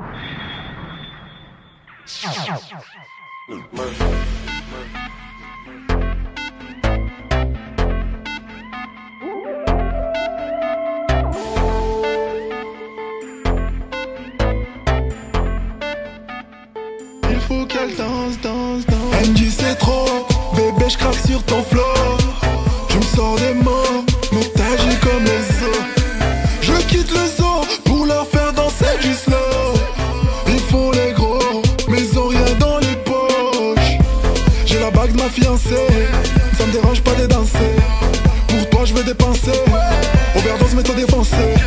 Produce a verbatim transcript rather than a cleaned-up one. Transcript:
Il faut qu'elle danse, danse, danse. Elle me dit c'est trop, bébé je craque sur ton flow. Je me sors des mots, mais t'agis comme les os. Je quitte le zoo pour leur faire danser du slow. Ils font les gros, mais ils ont rien dans les poches. J'ai la bague de ma fiancée, ça me dérange pas de danser. Pour toi je veux dépenser, overdose mais t'as défoncé.